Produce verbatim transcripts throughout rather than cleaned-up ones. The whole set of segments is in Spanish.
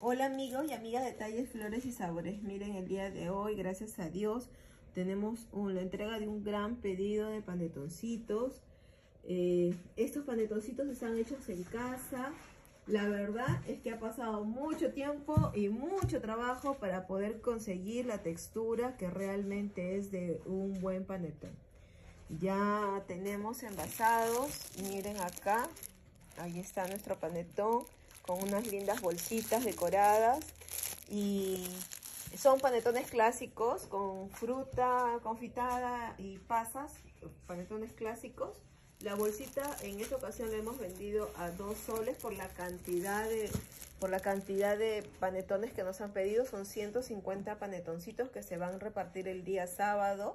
Hola amigos y amigas de Talles, Flores y Sabores. Miren, el día de hoy, gracias a Dios, tenemos un, la entrega de un gran pedido de panetoncitos. Eh, estos panetoncitos están hechos en casa. La verdad es que ha pasado mucho tiempo y mucho trabajo para poder conseguir la textura que realmente es de un buen panetón. Ya tenemos envasados, miren acá, ahí está nuestro panetón con unas lindas bolsitas decoradas y son panetones clásicos con fruta confitada y pasas, panetones clásicos. La bolsita en esta ocasión la hemos vendido a dos soles por la cantidad de por la cantidad de panetones que nos han pedido. Son ciento cincuenta panetoncitos que se van a repartir el día sábado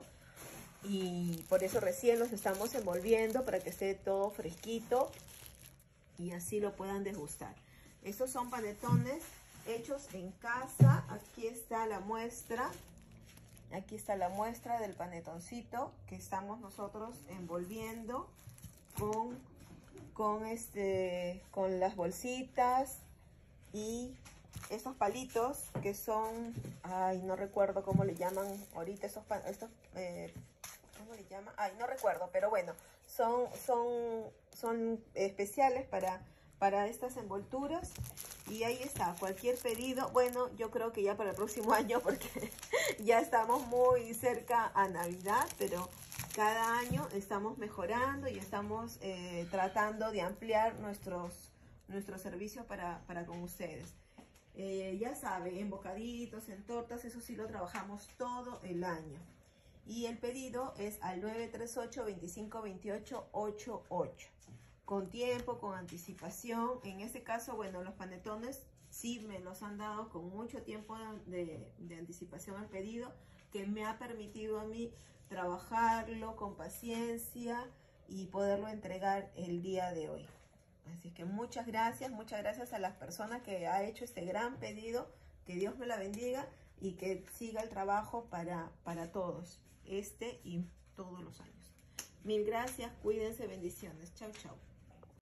y por eso recién los estamos envolviendo para que esté todo fresquito y así lo puedan degustar. Estos son panetones hechos en casa. Aquí está la muestra. Aquí está la muestra del panetoncito que estamos nosotros envolviendo con, con, este, con las bolsitas y estos palitos que son, ay, no recuerdo cómo le llaman ahorita estos, estos eh, ¿cómo le llaman? Ay, no recuerdo, pero bueno, son, son, son especiales para, para estas envolturas. Y ahí está, cualquier pedido, bueno, yo creo que ya para el próximo año, porque ya estamos muy cerca a Navidad, pero cada año estamos mejorando y estamos eh, tratando de ampliar nuestros, nuestros servicios para, para con ustedes. Eh, ya saben, en bocaditos, en tortas, eso sí lo trabajamos todo el año. Y el pedido es al nueve tres ocho, dos cinco dos ocho, ocho ocho. Con tiempo, con anticipación. En este caso, bueno, los panetones sí me los han dado con mucho tiempo de, de anticipación al pedido, que me ha permitido a mí trabajarlo con paciencia y poderlo entregar el día de hoy. Así que muchas gracias, muchas gracias a las personas que ha hecho este gran pedido. Que Dios me la bendiga y que siga el trabajo para, para todos, este y todos los años. Mil gracias, cuídense, bendiciones. Chau, chau.